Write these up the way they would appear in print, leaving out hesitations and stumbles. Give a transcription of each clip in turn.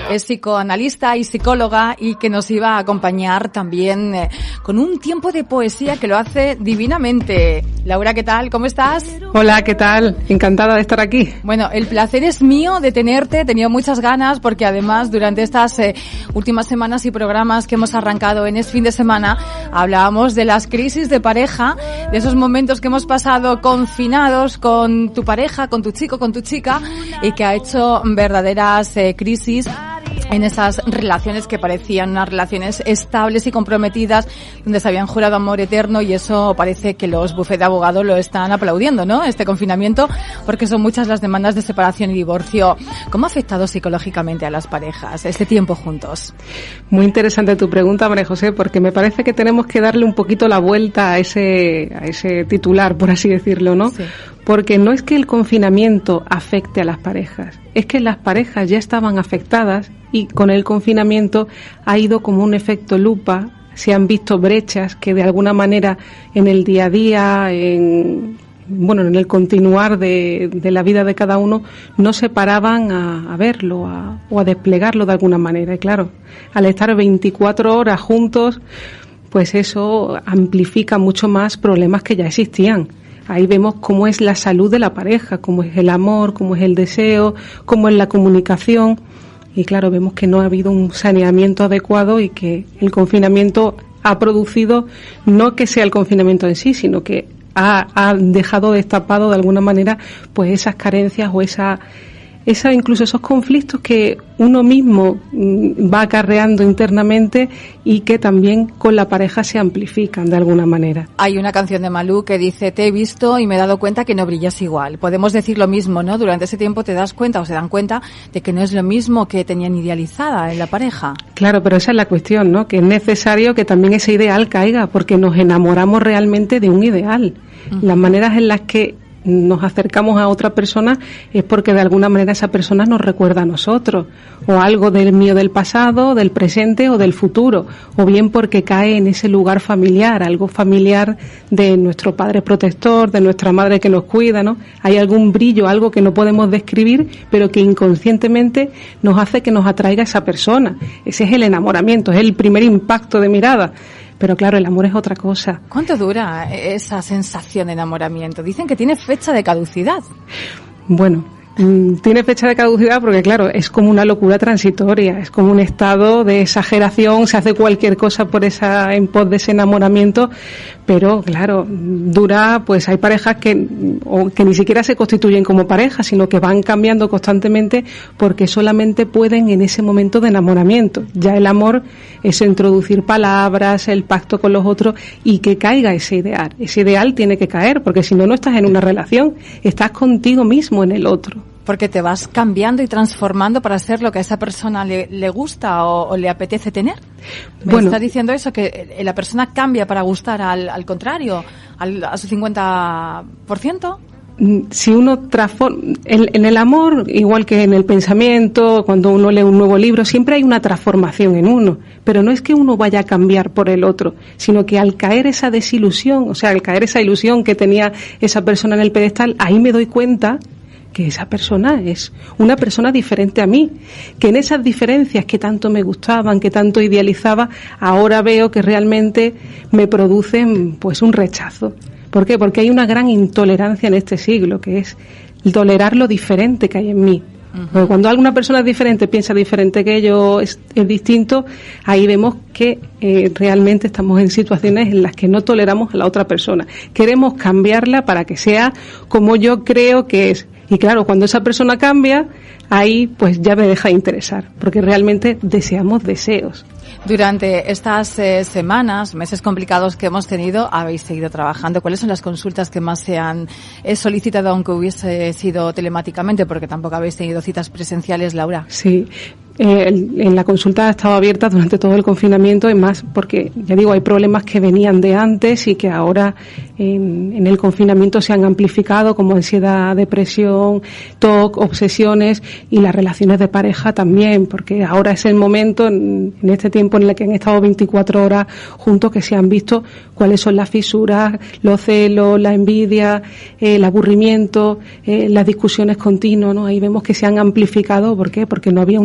Es psicoanalista y psicóloga y que nos iba a acompañar también con un tiempo de poesía que lo hace divinamente. Laura, ¿qué tal? ¿Cómo estás? Hola, ¿qué tal? Encantada de estar aquí. Bueno, el placer es mío de tenerte. He tenido muchas ganas porque además durante estas últimas semanas y programas que hemos arrancado en este fin de semana hablábamos de las crisis de pareja, de esos momentos que hemos pasado confinados con tu pareja, con tu chico, con tu chica y que ha hecho verdaderas crisis en esas relaciones que parecían unas relaciones estables y comprometidas, donde se habían jurado amor eterno, y eso parece que los bufetes de abogados lo están aplaudiendo, ¿no? Este confinamiento, porque son muchas las demandas de separación y divorcio. ¿Cómo ha afectado psicológicamente a las parejas este tiempo juntos? Muy interesante tu pregunta, María José, porque me parece que tenemos que darle un poquito la vuelta a ese titular, por así decirlo, ¿no? Sí. Porque no es que el confinamiento afecte a las parejas, es que las parejas ya estaban afectadas y con el confinamiento ha ido como un efecto lupa, se han visto brechas que de alguna manera en el día a día, en el continuar de la vida de cada uno, no se paraban a verlo o a desplegarlo de alguna manera. Y claro, al estar 24 horas juntos, pues eso amplifica mucho más problemas que ya existían. Ahí vemos cómo es la salud de la pareja, cómo es el amor, cómo es el deseo, cómo es la comunicación. Y claro, vemos que no ha habido un saneamiento adecuado y que el confinamiento ha producido, no que sea el confinamiento en sí, sino que ha dejado destapado de alguna manera pues esas carencias o incluso esos conflictos que uno mismo va acarreando internamente y que también con la pareja se amplifican de alguna manera. Hay una canción de Malú que dice: te he visto y me he dado cuenta que no brillas igual. Podemos decir lo mismo, ¿no? Durante ese tiempo te das cuenta o se dan cuenta de que no es lo mismo que tenían idealizada en la pareja. Claro, pero esa es la cuestión, ¿no? Que es necesario que también ese ideal caiga, porque nos enamoramos realmente de un ideal. Uh-huh. Las maneras en las que nos acercamos a otra persona es porque de alguna manera esa persona nos recuerda a nosotros, o algo del mío del pasado, del presente o del futuro, o bien porque cae en ese lugar familiar, algo familiar de nuestro padre protector, de nuestra madre que nos cuida, ¿no? Hay algún brillo, algo que no podemos describir, pero que inconscientemente nos hace que nos atraiga esa persona. Ese es el enamoramiento, es el primer impacto de mirada. Pero claro, el amor es otra cosa. ¿Cuánto dura esa sensación de enamoramiento? Dicen que tiene fecha de caducidad. Bueno, tiene fecha de caducidad porque claro, es como una locura transitoria, es como un estado de exageración, se hace cualquier cosa en pos de ese enamoramiento, pero claro, dura, pues hay parejas que ni siquiera se constituyen como parejas, sino que van cambiando constantemente porque solamente pueden en ese momento de enamoramiento. Ya el amor es introducir palabras, el pacto con los otros y que caiga ese ideal. Ese ideal tiene que caer porque si no, no estás en una relación, estás contigo mismo en el otro. Porque te vas cambiando y transformando para ser lo que a esa persona le gusta o le apetece tener. ¿Me está diciendo eso? Que la persona cambia para gustar al contrario, a su 50%. Si uno transforma, en el amor, igual que en el pensamiento, cuando uno lee un nuevo libro, siempre hay una transformación en uno, pero no es que uno vaya a cambiar por el otro, sino que al caer esa desilusión, o sea, al caer esa ilusión que tenía esa persona en el pedestal, ahí me doy cuenta que esa persona es una persona diferente a mí, que en esas diferencias que tanto me gustaban, que tanto idealizaba, ahora veo que realmente me producen pues un rechazo. ¿Por qué? Porque hay una gran intolerancia en este siglo, que es tolerar lo diferente que hay en mí. Porque cuando alguna persona es diferente, piensa diferente que yo, es distinto, ahí vemos que realmente estamos en situaciones en las que no toleramos a la otra persona. Queremos cambiarla para que sea como yo creo que es. Y claro, cuando esa persona cambia, ahí pues ya me deja de interesar, porque realmente deseamos deseos. Durante estas semanas, meses complicados que hemos tenido, habéis seguido trabajando. ¿Cuáles son las consultas que más se han solicitado, aunque hubiese sido telemáticamente? Porque tampoco habéis tenido citas presenciales, Laura. Sí. En la consulta ha estado abierta durante todo el confinamiento y más porque, ya digo, hay problemas que venían de antes y que ahora en el confinamiento se han amplificado, como ansiedad, depresión, TOC, obsesiones y las relaciones de pareja también, porque ahora es el momento, en este tiempo en el que han estado 24 horas juntos, que se han visto cuáles son las fisuras, los celos, la envidia, el aburrimiento, las discusiones continuas, ¿no? Ahí vemos que se han amplificado. ¿Por qué? Porque no había una adecuada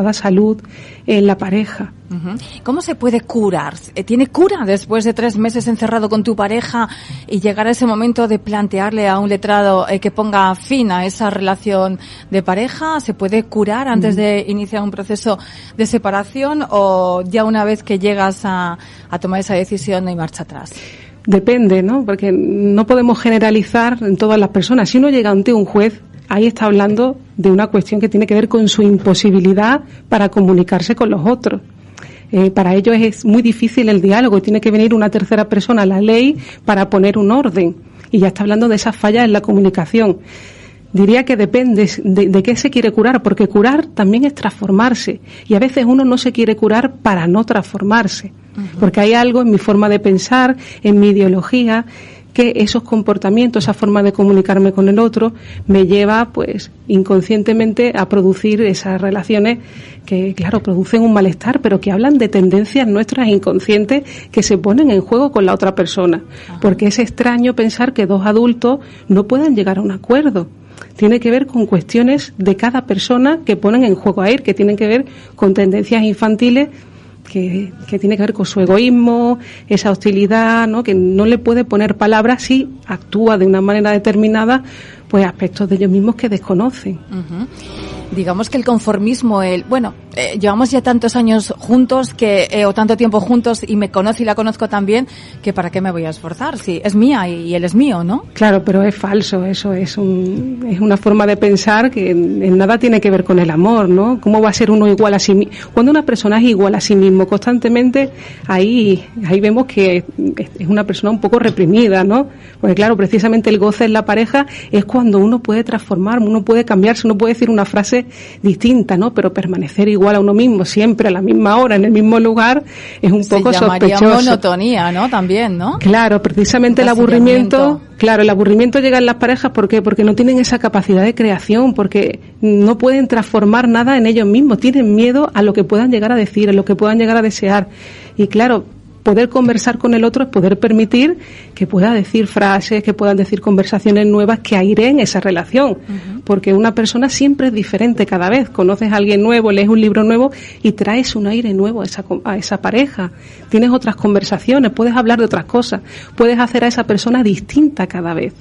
determinada salud en la pareja. ¿Cómo se puede curar? ¿Tiene cura después de 3 meses encerrado con tu pareja y llegar a ese momento de plantearle a un letrado que ponga fin a esa relación de pareja? ¿Se puede curar antes de iniciar un proceso de separación o ya una vez que llegas a tomar esa decisión no hay marcha atrás? Depende, ¿no? Porque no podemos generalizar en todas las personas. Si uno llega ante un juez, ahí está hablando de una cuestión que tiene que ver con su imposibilidad para comunicarse con los otros. Para ellos es muy difícil el diálogo y tiene que venir una tercera persona a la ley para poner un orden. Y ya está hablando de esas fallas en la comunicación. Diría que depende de qué se quiere curar, porque curar también es transformarse. Y a veces uno no se quiere curar para no transformarse. Porque hay algo en mi forma de pensar, en mi ideología, que esos comportamientos, esa forma de comunicarme con el otro, me lleva, pues, inconscientemente a producir esas relaciones que, claro, producen un malestar, pero que hablan de tendencias nuestras inconscientes que se ponen en juego con la otra persona. Porque es extraño pensar que 2 adultos no puedan llegar a un acuerdo. Tiene que ver con cuestiones de cada persona que ponen en juego a él, que tienen que ver con tendencias infantiles que tiene que ver con su egoísmo, esa hostilidad, ¿no? Que no le puede poner palabras si actúa de una manera determinada, pues aspectos de ellos mismos que desconocen. Digamos que el conformismo, llevamos ya tantos años juntos o tanto tiempo juntos y me conoce y la conozco también, que para qué me voy a esforzar, si es mía y él es mío, ¿no? Claro, pero es falso, eso es una forma de pensar que en nada tiene que ver con el amor, ¿no? ¿Cómo va a ser uno igual a sí mismo? Cuando una persona es igual a sí mismo constantemente, ahí vemos que es una persona un poco reprimida, ¿no? Porque claro, precisamente el goce en la pareja es cuando uno puede transformar, uno puede cambiarse, uno puede decir una frase distinta, ¿no? Pero permanecer igual a uno mismo, siempre a la misma hora, en el mismo lugar, es un poco sospechoso. Se llamaría monotonía, ¿no? También, ¿no? Claro, precisamente el aburrimiento llega en las parejas, ¿por qué? Porque no tienen esa capacidad de creación, porque no pueden transformar nada en ellos mismos, tienen miedo a lo que puedan llegar a decir, a lo que puedan llegar a desear. Y claro, poder conversar con el otro es poder permitir que pueda decir frases, que puedan decir conversaciones nuevas que aireen esa relación. Porque una persona siempre es diferente cada vez. Conoces a alguien nuevo, lees un libro nuevo y traes un aire nuevo a esa pareja. Tienes otras conversaciones, puedes hablar de otras cosas, puedes hacer a esa persona distinta cada vez.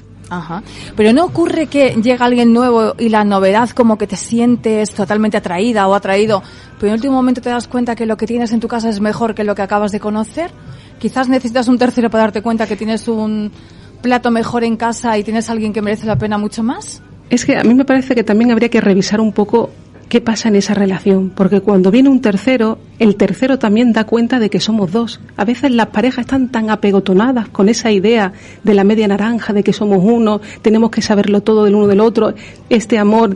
Pero ¿no ocurre que llega alguien nuevo y la novedad como que te sientes totalmente atraída o atraído, pero en el último momento te das cuenta que lo que tienes en tu casa es mejor que lo que acabas de conocer? Quizás necesitas un tercero para darte cuenta que tienes un plato mejor en casa y tienes a alguien que merece la pena mucho más. Es que a mí me parece que también habría que revisar un poco qué pasa en esa relación, porque cuando viene un tercero, el tercero también da cuenta de que somos 2. A veces las parejas están tan apegotonadas con esa idea de la media naranja, de que somos uno, tenemos que saberlo todo del uno del otro, este amor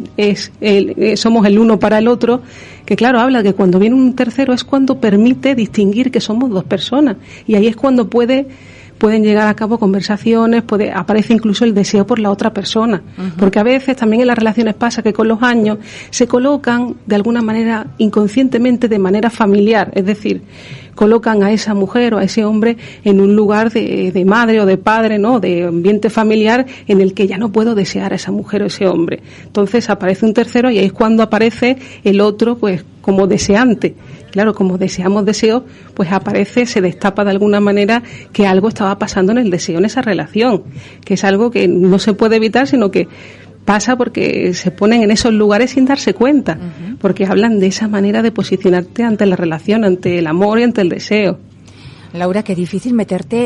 somos el uno para el otro, que claro, habla que cuando viene un tercero es cuando permite distinguir que somos 2 personas, y ahí es cuando pueden llegar a cabo conversaciones, aparece incluso el deseo por la otra persona. Porque a veces también en las relaciones pasa que con los años se colocan de alguna manera inconscientemente de manera familiar, es decir, colocan a esa mujer o a ese hombre en un lugar de madre o de padre, ¿no? De ambiente familiar en el que ya no puedo desear a esa mujer o ese hombre. Entonces aparece un tercero y ahí es cuando aparece el otro, pues, como deseante. Claro, como deseamos deseo, pues aparece, se destapa de alguna manera que algo estaba pasando en el deseo, en esa relación, que es algo que no se puede evitar, sino que pasa porque se ponen en esos lugares sin darse cuenta, porque hablan de esa manera de posicionarte ante la relación, ante el amor y ante el deseo. Laura, qué difícil meterte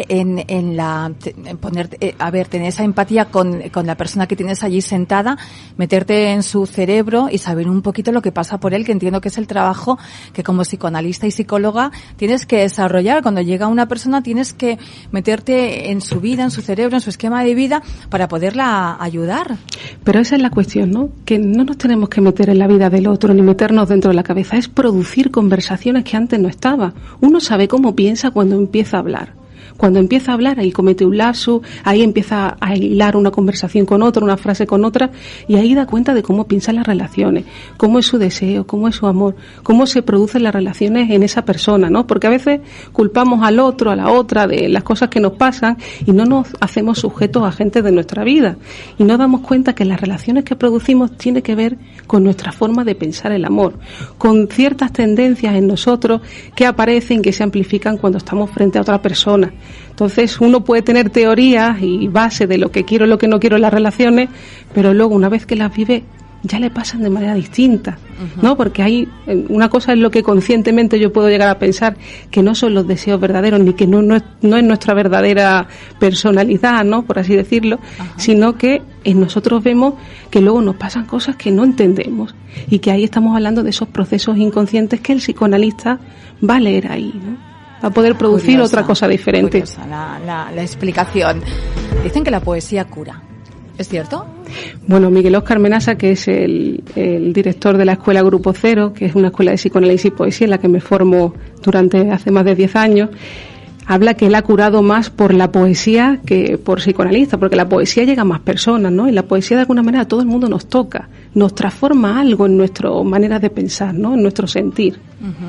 tener esa empatía con la persona que tienes allí sentada, meterte en su cerebro y saber un poquito lo que pasa por él, que entiendo que es el trabajo que como psicoanalista y psicóloga tienes que desarrollar. Cuando llega una persona tienes que meterte en su vida, en su cerebro, en su esquema de vida para poderla ayudar. Pero esa es la cuestión, ¿no? Que no nos tenemos que meter en la vida del otro ni meternos dentro de la cabeza, es producir conversaciones que antes no estaban. Uno sabe cómo piensa cuando empieza a hablar. Cuando empieza a hablar, ahí comete un lapsus, ahí empieza a hilar una conversación con otra, una frase con otra, y ahí da cuenta de cómo piensan las relaciones, cómo es su deseo, cómo es su amor, cómo se producen las relaciones en esa persona, ¿no? Porque a veces culpamos al otro, a la otra, de las cosas que nos pasan y no nos hacemos sujetos a agentes de nuestra vida. Y no damos cuenta que las relaciones que producimos tienen que ver con nuestra forma de pensar el amor, con ciertas tendencias en nosotros que aparecen, que se amplifican cuando estamos frente a otra persona. Entonces uno puede tener teorías y base de lo que quiero y lo que no quiero en las relaciones, pero luego una vez que las vive ya le pasan de manera distinta, ¿no? Porque hay una cosa es lo que conscientemente yo puedo llegar a pensar, que no son los deseos verdaderos, ni que no es nuestra verdadera personalidad, ¿no? Por así decirlo, sino que en nosotros vemos que luego nos pasan cosas que no entendemos y que ahí estamos hablando de esos procesos inconscientes que el psicoanalista va a leer ahí, ¿no? Va a poder producir curiosa, otra cosa diferente. La explicación. Dicen que la poesía cura. ¿Es cierto? Bueno, Miguel Óscar Menasa, que es el director de la Escuela Grupo Cero, que es una escuela de psicoanálisis y poesía en la que me formo hace más de 10 años, habla que él ha curado más por la poesía que por psicoanalista, porque la poesía llega a más personas, ¿no? Y la poesía de alguna manera a todo el mundo nos toca, nos transforma algo en nuestra manera de pensar, ¿no? En nuestro sentir.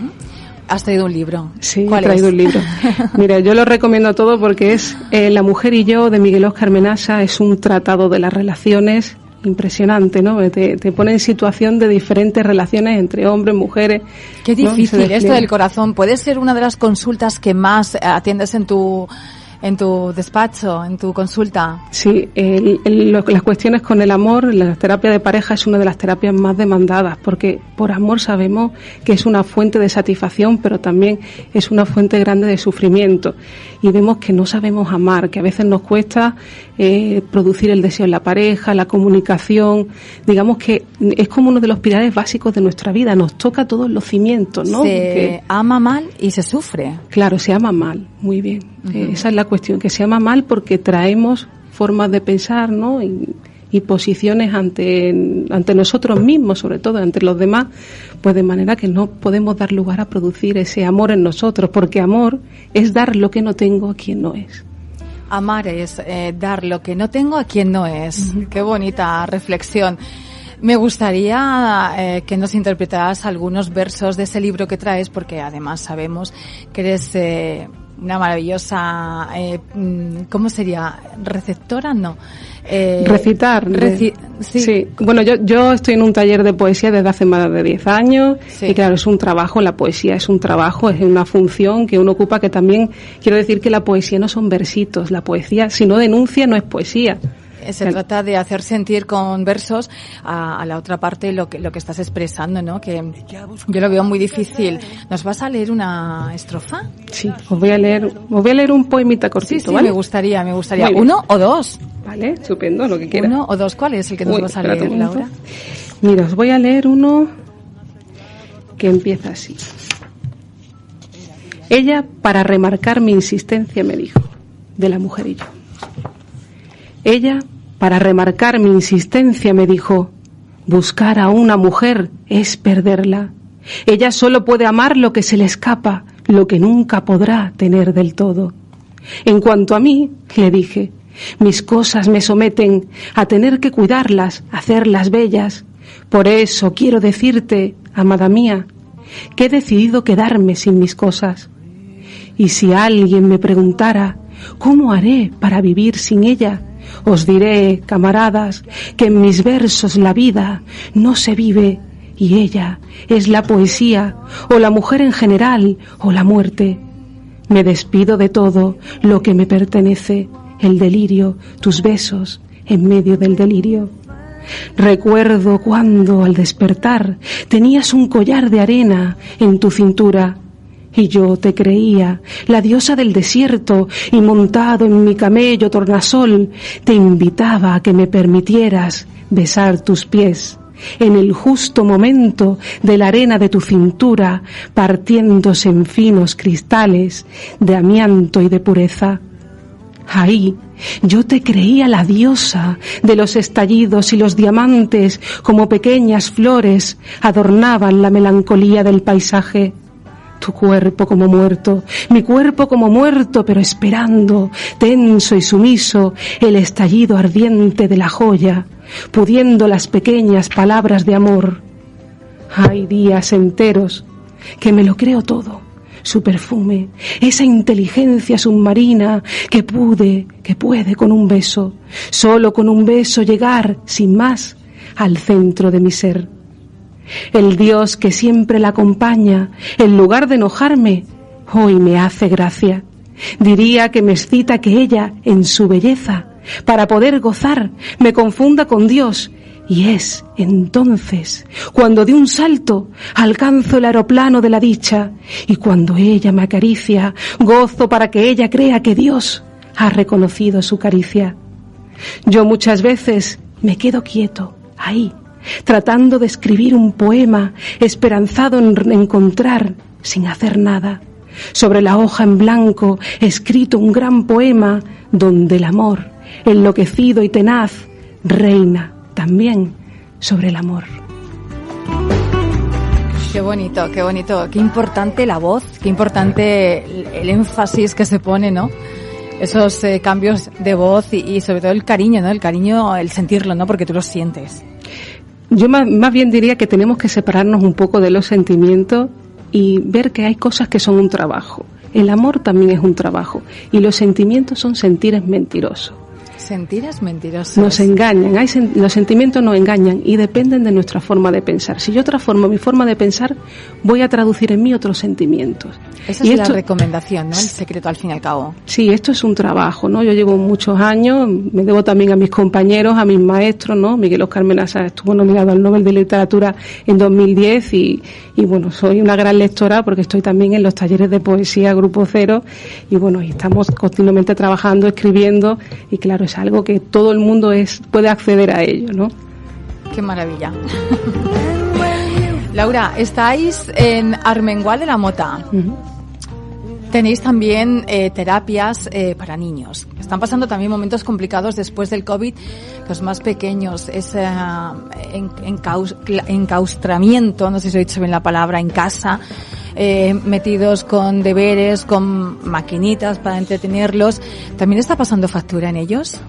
¿Has traído un libro? Sí, he traído un libro. Mira, yo lo recomiendo todo porque es La mujer y yo, de Miguel Óscar Menasa. Es un tratado de las relaciones impresionante, ¿no? Te pone en situación de diferentes relaciones entre hombres, mujeres. Qué difícil, ¿no? Esto del corazón. ¿Puede ser una de las consultas que más atiendes en tu despacho, en tu consulta? Sí, las cuestiones con el amor, la terapia de pareja es una de las terapias más demandadas, porque por amor sabemos que es una fuente de satisfacción, pero también es una fuente grande de sufrimiento. Y vemos que no sabemos amar, que a veces nos cuesta producir el deseo en la pareja, la comunicación. Digamos que es como uno de los pilares básicos de nuestra vida, nos toca todos los cimientos, ¿no? Se ama mal y se sufre. Claro, se ama mal, muy bien. Esa es la cuestión, que se ama mal porque traemos formas de pensar, ¿no? Y posiciones ante nosotros mismos, sobre todo ante los demás, pues de manera que no podemos dar lugar a producir ese amor en nosotros, porque amor es dar lo que no tengo a quien no es. Amar es dar lo que no tengo a quien no es. Qué bonita reflexión. Me gustaría que nos interpretaras algunos versos de ese libro que traes, porque además sabemos que eres una maravillosa, ¿cómo sería? ¿Receptora? No. Recitar. Sí. Bueno, yo estoy en un taller de poesía desde hace más de 10 años. Sí. Y claro, es un trabajo, la poesía es un trabajo, es una función que uno ocupa, que también quiero decir que la poesía no son versitos, la poesía, si no denuncia, no es poesía. Se trata de hacer sentir con versos a la otra parte lo que estás expresando, ¿no? Que yo lo veo muy difícil. ¿Nos vas a leer una estrofa? Sí, os voy a leer un poemita cortito, sí, ¿vale? me gustaría. ¿Uno o dos? Vale, estupendo, lo que quieras. ¿Uno o dos? ¿Cuál es el que nos vas a leer, Laura? Mira, os voy a leer uno que empieza así. Ella, para remarcar mi insistencia, me dijo, de la mujer y yo. Ella, para remarcar mi insistencia, me dijo, buscar a una mujer es perderla. Ella solo puede amar lo que se le escapa, lo que nunca podrá tener del todo. En cuanto a mí, le dije, mis cosas me someten a tener que cuidarlas, hacerlas bellas. Por eso quiero decirte, amada mía, que he decidido quedarme sin mis cosas. Y si alguien me preguntara, ¿cómo haré para vivir sin ella?, os diré, camaradas, que en mis versos la vida no se vive y ella es la poesía, o la mujer en general, o la muerte. Me despido de todo lo que me pertenece, el delirio, tus besos en medio del delirio. Recuerdo cuando, al despertar, tenías un collar de arena en tu cintura, y yo te creía la diosa del desierto, y montado en mi camello tornasol, te invitaba a que me permitieras besar tus pies, en el justo momento de la arena de tu cintura, partiéndose en finos cristales de amianto y de pureza. Ahí yo te creía la diosa de los estallidos, y los diamantes, como pequeñas flores, adornaban la melancolía del paisaje. tu cuerpo como muerto, mi cuerpo como muerto, pero esperando, tenso y sumiso, el estallido ardiente de la joya, pudiendo las pequeñas palabras de amor. Hay días enteros que me lo creo todo, su perfume, esa inteligencia submarina que puede con un beso, solo con un beso llegar, sin más, al centro de mi ser. El Dios que siempre la acompaña, en lugar de enojarme, hoy me hace gracia. Diría que me excita que ella, en su belleza, para poder gozar, me confunda con Dios. Y es entonces cuando de un salto alcanzo el aeroplano de la dicha, y cuando ella me acaricia, gozo para que ella crea que Dios ha reconocido su caricia. Yo muchas veces me quedo quieto, ahí, tratando de escribir un poema, esperanzado en encontrar, sin hacer nada, sobre la hoja en blanco, escrito un gran poema, donde el amor, enloquecido y tenaz, reina también sobre el amor. Qué bonito, qué importante la voz, qué importante el énfasis que se pone, ¿no? Esos cambios de voz y sobre todo el cariño, ¿no? El cariño, el sentirlo, ¿no? Porque tú lo sientes. Yo más bien diría que tenemos que separarnos un poco de los sentimientos y ver que hay cosas que son un trabajo. El amor también es un trabajo y los sentimientos son sentires mentirosos. Sentires mentirosos. Nos engañan, los sentimientos nos engañan y dependen de nuestra forma de pensar. Si yo transformo mi forma de pensar, voy a traducir en mí otros sentimientos. Esa es la recomendación, ¿no? El secreto, al fin y al cabo. Sí, esto es un trabajo, ¿no? Yo llevo muchos años, me debo también a mis compañeros, a mis maestros, ¿no? Miguel Óscar Menasa estuvo nominado al Nobel de Literatura en 2010 y bueno, soy una gran lectora porque estoy también en los talleres de poesía Grupo Cero y bueno, y estamos continuamente trabajando, escribiendo y claro, es algo que todo el mundo puede acceder a ello, ¿no? Qué maravilla. Laura, estáis en Armengual de la Mota. Uh-huh. Tenéis también terapias para niños. Están pasando también momentos complicados después del COVID. Los más pequeños, ese enclaustramiento, no sé si he dicho bien la palabra, en casa, metidos con deberes, con maquinitas para entretenerlos. ¿También está pasando factura en ellos?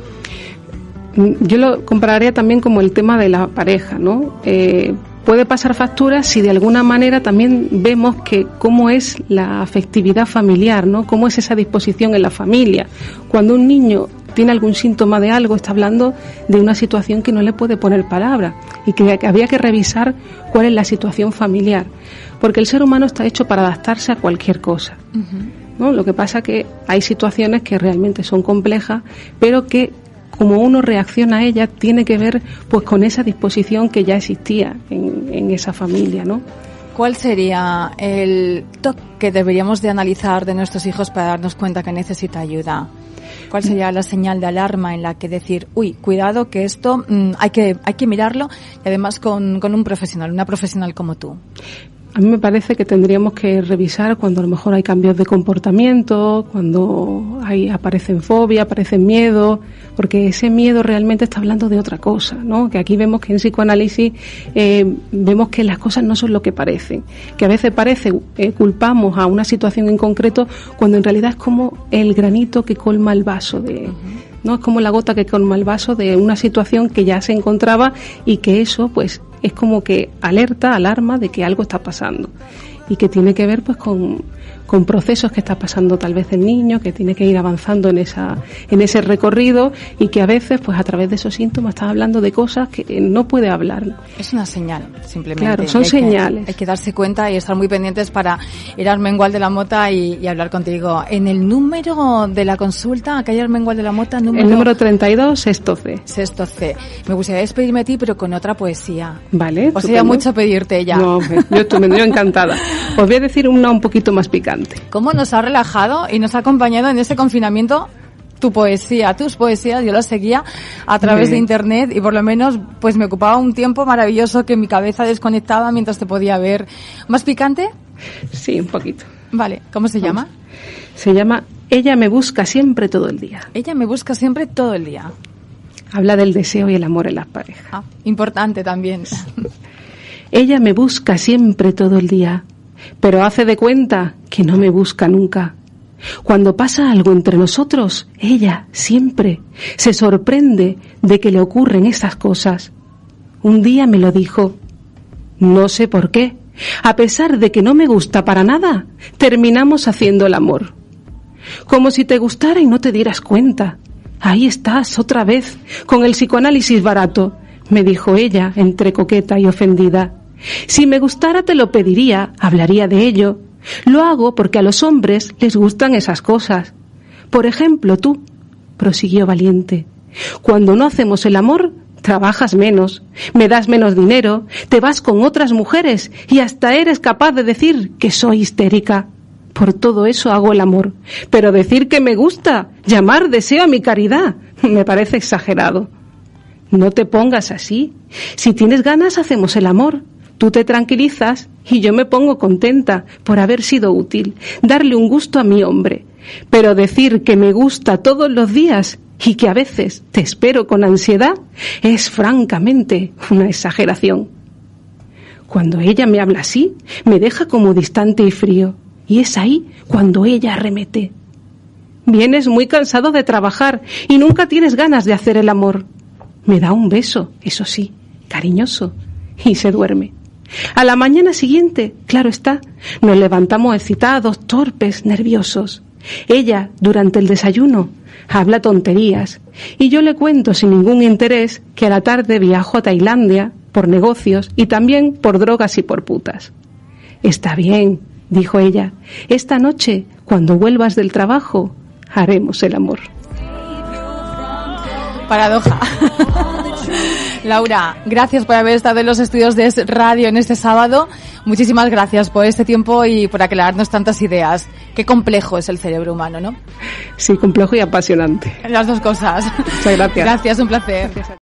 Yo lo compararía también como el tema de la pareja, ¿no? Puede pasar factura si de alguna manera también vemos que cómo es la afectividad familiar, ¿no? Cómo es esa disposición en la familia. Cuando un niño tiene algún síntoma de algo, está hablando de una situación que no le puede poner palabra y que había que revisar cuál es la situación familiar. Porque el ser humano está hecho para adaptarse a cualquier cosa, ¿no? Lo que pasa es que hay situaciones que realmente son complejas, pero que como uno reacciona a ella tiene que ver pues con esa disposición que ya existía en esa familia, ¿no? ¿Cuál sería el toque que deberíamos de analizar de nuestros hijos para darnos cuenta que necesita ayuda? ¿Cuál sería la señal de alarma en la que decir, uy, cuidado que esto hay que mirarlo y además con un profesional, una profesional como tú? A mí me parece que tendríamos que revisar cuando a lo mejor hay cambios de comportamiento, cuando aparecen fobias, aparecen miedos, porque ese miedo realmente está hablando de otra cosa, ¿no? Que aquí vemos que en psicoanálisis vemos que las cosas no son lo que parecen, que a veces culpamos a una situación en concreto cuando en realidad es como el granito que colma el vaso ¿no? Es como la gota que colma el vaso de una situación que ya se encontraba y que eso pues es como que alarma de que algo está pasando y que tiene que ver pues con procesos que está pasando tal vez el niño, que tiene que ir avanzando en ese recorrido y que a veces pues a través de esos síntomas está hablando de cosas que no puede hablar. Es una señal, simplemente. Claro, son señales. Hay que darse cuenta y estar muy pendientes para ir a Armengual de la Mota y hablar contigo. En el número de la consulta, calle Armengual de la Mota, el número 32, sexto C. Sexto C. Me gustaría despedirme de ti, pero con otra poesía. Vale. O sería mucho pedirte ya. No, yo encantada. Os voy a decir una un poquito más picante. ¿Cómo nos ha relajado y nos ha acompañado en ese confinamiento tus poesías? Yo las seguía a través de internet y por lo menos pues me ocupaba un tiempo maravilloso que mi cabeza desconectaba mientras te podía ver. ¿Más picante? Sí, un poquito. Vale, ¿cómo se llama? Se llama Ella me busca siempre todo el día. Ella me busca siempre todo el día. Habla del deseo y el amor en las parejas. Importante también. Ella me busca siempre todo el día. pero hace de cuenta que no me busca nunca. Cuando pasa algo entre nosotros, ella siempre se sorprende de que le ocurren estas cosas. Un día me lo dijo. No sé por qué, a pesar de que no me gusta para nada, terminamos haciendo el amor. Como si te gustara y no te dieras cuenta. Ahí estás, otra vez, con el psicoanálisis barato, me dijo ella, entre coqueta y ofendida. Si me gustara te lo pediría, hablaría de ello. Lo hago porque a los hombres les gustan esas cosas. Por ejemplo, tú, prosiguió valiente, cuando no hacemos el amor, trabajas menos, me das menos dinero, te vas con otras mujeres y hasta eres capaz de decir que soy histérica. Por todo eso hago el amor, pero decir que me gusta, llamar deseo a mi caridad, me parece exagerado. No te pongas así. Si tienes ganas, hacemos el amor. Tú te tranquilizas y yo me pongo contenta por haber sido útil, darle un gusto a mi hombre. Pero decir que me gusta todos los días y que a veces te espero con ansiedad es francamente una exageración. Cuando ella me habla así, me deja como distante y frío, y es ahí cuando ella arremete. Vienes muy cansado de trabajar y nunca tienes ganas de hacer el amor. Me da un beso, eso sí, cariñoso, y se duerme. A la mañana siguiente, claro está, nos levantamos excitados, torpes, nerviosos. Ella, durante el desayuno, habla tonterías y yo le cuento sin ningún interés que a la tarde viajo a Tailandia por negocios y también por drogas y por putas. Está bien, dijo ella, esta noche, cuando vuelvas del trabajo, haremos el amor. Paradoja. Laura, gracias por haber estado en los estudios de Es Radio en este sábado. Muchísimas gracias por este tiempo y por aclararnos tantas ideas. Qué complejo es el cerebro humano, ¿no? Sí, complejo y apasionante. Las dos cosas. Muchas gracias. Gracias, un placer. Gracias.